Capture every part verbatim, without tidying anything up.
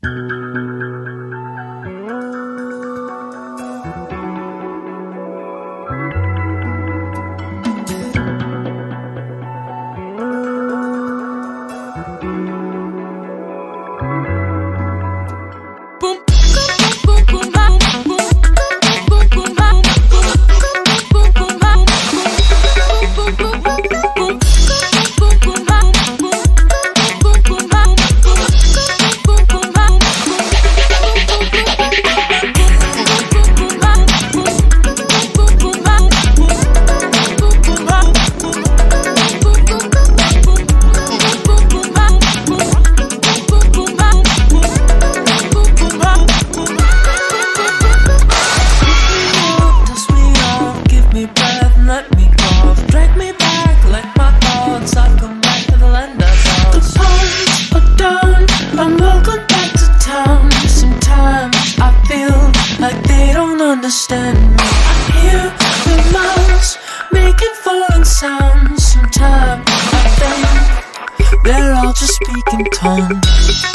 Understand me. I hear the mouths making foreign sounds. Sometimes I think they're all just speaking tongues.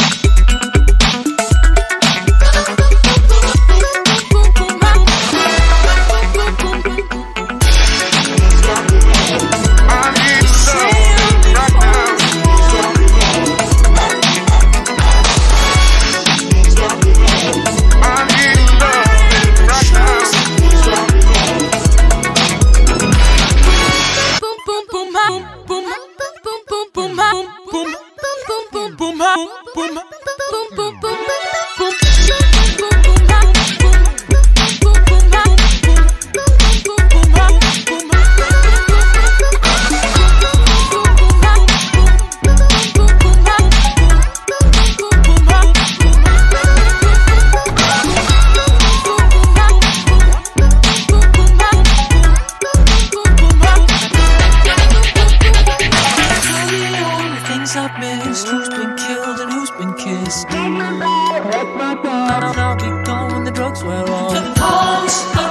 I've missed, who's been killed and who's been kissed. I'll be gone when the drugs wear off. The pulse